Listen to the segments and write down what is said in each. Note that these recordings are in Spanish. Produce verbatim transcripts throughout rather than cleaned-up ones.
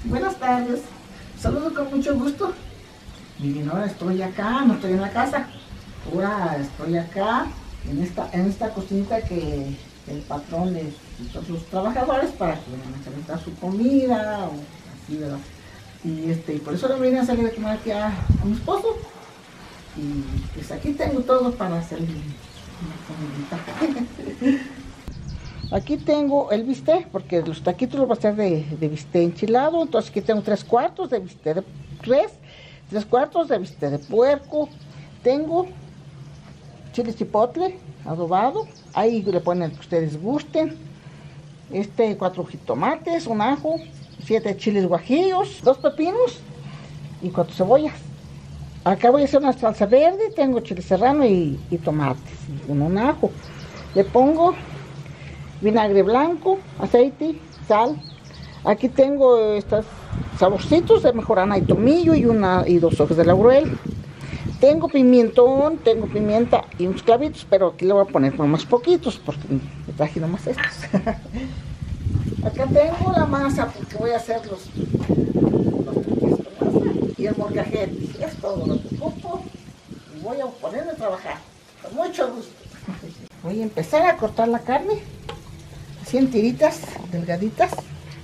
Buenas tardes, saludo con mucho gusto. Miren, ahora estoy acá, no estoy en la casa. Ahora estoy acá, en esta, en esta cocinita que el patrón les hizo a sus trabajadores para que vengan a calentar su comida o así, ¿verdad? Y este, y por eso le vine a salir a comer aquí a, a mi esposo. Y pues aquí tengo todo para hacer una comidita. Aquí tengo el bistec, porque los taquitos los voy a hacer de, de bistec enchilado. Entonces aquí tengo tres cuartos de bistec de res, tres cuartos de bistec de puerco. Tengo chile chipotle adobado, ahí le ponen el que ustedes gusten. Este, cuatro jitomates, un ajo, siete chiles guajillos, dos pepinos y cuatro cebollas. Acá voy a hacer una salsa verde, tengo chile serrano y, y tomates, y con un ajo. Le pongo vinagre blanco, aceite, sal. Aquí tengo estos saborcitos de mejorana y tomillo y, una, y dos hojas de laurel. Tengo pimentón, tengo pimienta y unos clavitos, pero aquí le voy a poner más poquitos porque me traje nomás estos. Acá tengo la masa porque voy a hacer los, los taquitos con masa y el molcajete. Es todo lo que ocupo y voy a ponerme a trabajar con mucho gusto. Voy a empezar a cortar la carne así en tiritas delgaditas.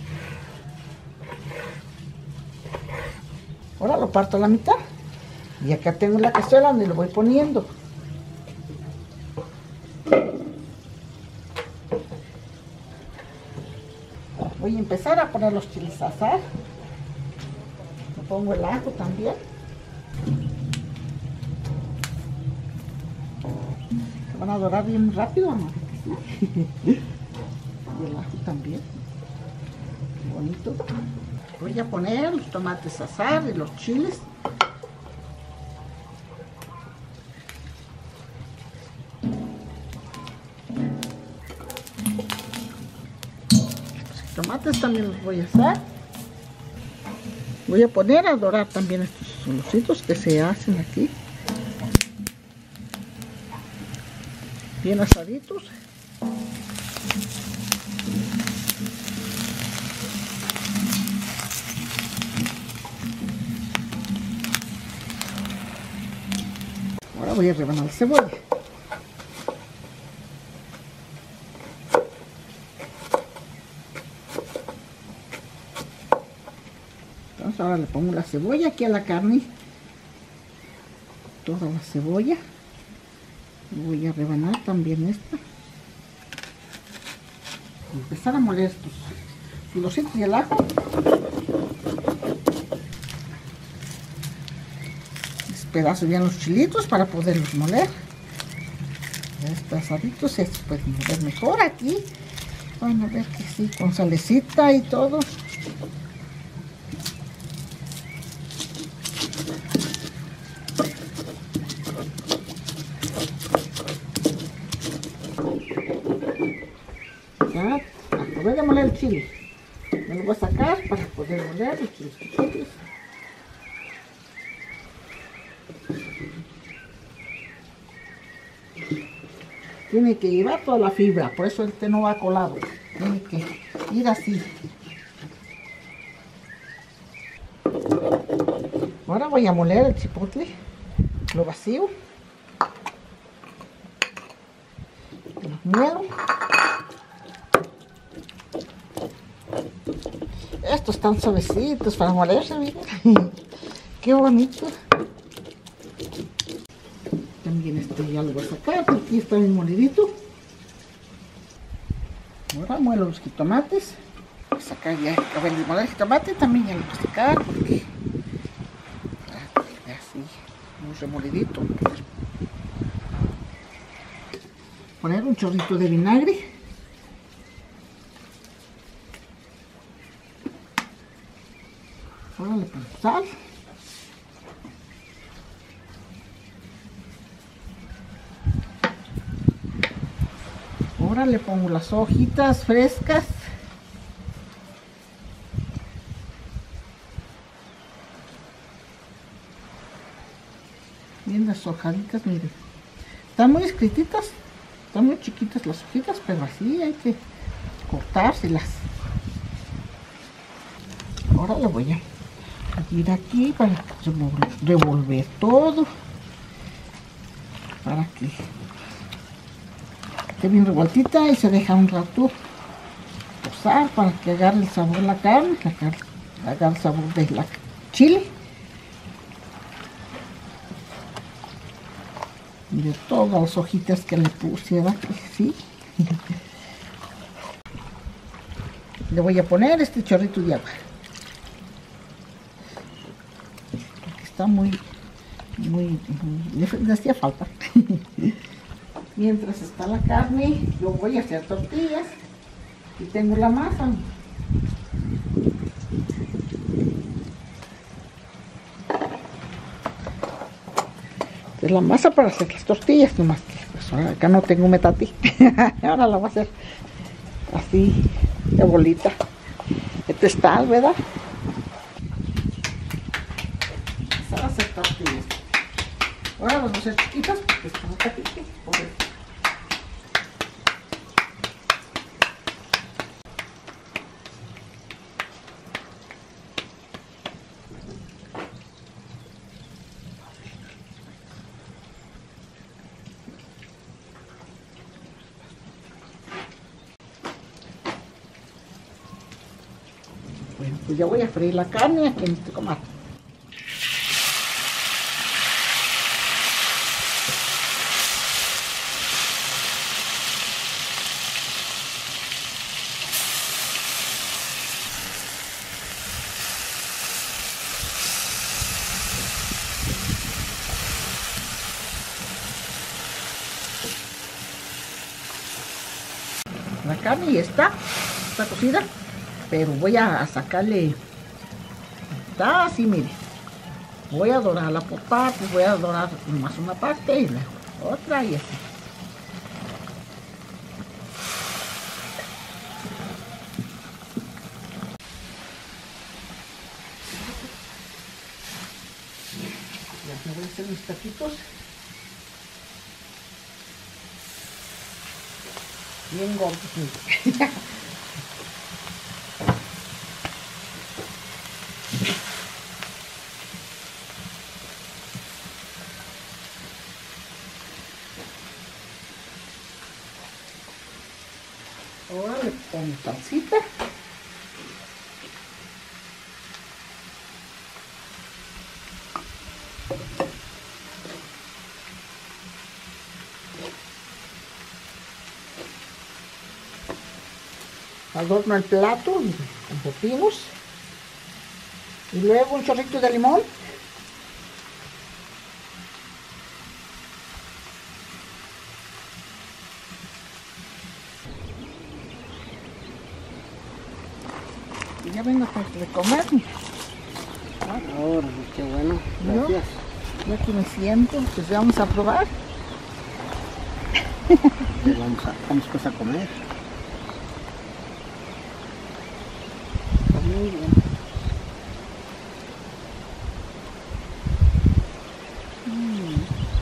Ahora lo parto a la mitad. Y acá tengo la cazuela donde lo voy poniendo. Voy a empezar a poner los chiles a asar. Le pongo el ajo también. Se van a dorar bien rápido, ¿no? Y el ajo también. Qué bonito. Voy a poner los tomates a asar y los chiles. Los tomates también los voy a asar. Voy a poner a dorar también estos solocitos que se hacen aquí. Bien asaditos. Ahora voy a rebanar la cebolla. Entonces ahora le pongo la cebolla aquí a la carne. Toda la cebolla. Voy a rebanar también esta. Voy a empezar a moler estos filocitos y el ajo. Despedazo bien los chilitos para poderlos moler. Ya despedazaditos, estos pueden moler mejor aquí. Van a ver que sí, con salecita y todo. Ya, para poder moler el chile. Me lo voy a sacar para poder moler los chiles chipotles. Tiene que llevar toda la fibra, por eso este no va colado. Tiene que ir así. Ahora voy a moler el chipotle. Lo vacío. Lo muelo. Estos están suavecitos para molerse, miren. Qué bonito. También este ya lo voy a sacar, porque aquí está bien molidito. Ahora muelo los jitomates. Voy a sacar ya, a ver, el moler el jitomate también ya lo voy a sacar, porque así, muy remolidito. Poner un chorrito de vinagre. Ahora le pongo sal. Ahora le pongo las hojitas frescas. Bien las hojaditas, miren. Están muy escrititas, están muy chiquitas las hojitas, pero así hay que cortárselas. Ahora le voy a ir aquí para revolver todo, para que esté bien revueltita y se deja un rato posar para que agarre el sabor de la carne, agarre, agarre el sabor de la chile, de todas las hojitas que le puse, ¿verdad? Sí. Le voy a poner este chorrito de agua, porque está muy, muy, le, le hacía falta. Mientras está la carne, yo voy a hacer tortillas y tengo la masa. Es la masa para hacer las tortillas, nomás que pues ahora acá no tengo metate. Ahora la voy a hacer así de bolita. Este está, ¿verdad? Vamos a hacer tortillas. Ahora las voy a hacer chiquitas porque están pequeñas. Por eso. Bueno, pues ya voy a freír la carne aquí en este comal. La carne ya está, está cocida, pero voy a sacarle, está así, mire, voy a dorarla por partes, voy a dorar más una parte y luego otra y así. Ya me voy a hacer mis taquitos. Bien gordos. Ahora le pongo salsita. Adorno el plato con pepinos y luego un chorrito de limón. Y ya vengo a comer. Ahora, qué bueno, gracias. Yo, ya que me siento, pues vamos a probar. Vamos, a, vamos pues a comer. Muy bien. Mm.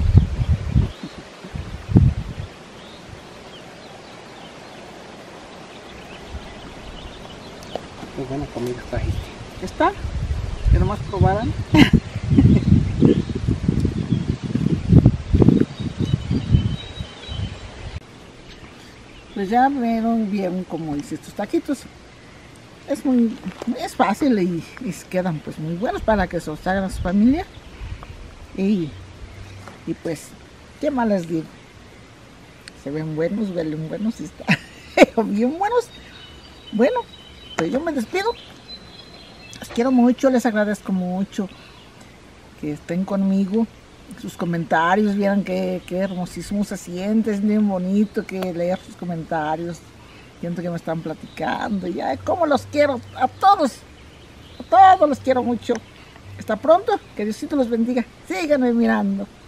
Qué buena comida trajiste. ¿Está? Que nomás probaran. Pues ya vieron bien cómo hice estos taquitos. Es muy, es fácil y, y quedan pues muy buenos para que se los hagan a su familia. Y, y pues, ¿qué más les digo? Se ven buenos, huelen buenos y están bien buenos. Bueno, pues yo me despido. Les quiero mucho, les agradezco mucho que estén conmigo. Sus comentarios, vieran qué, qué hermosísimo se siente, es bien bonito que leer sus comentarios. Siento que me están platicando y ay, cómo los quiero a todos, a todos los quiero mucho. Hasta pronto, que Diosito los bendiga. Síganme mirando.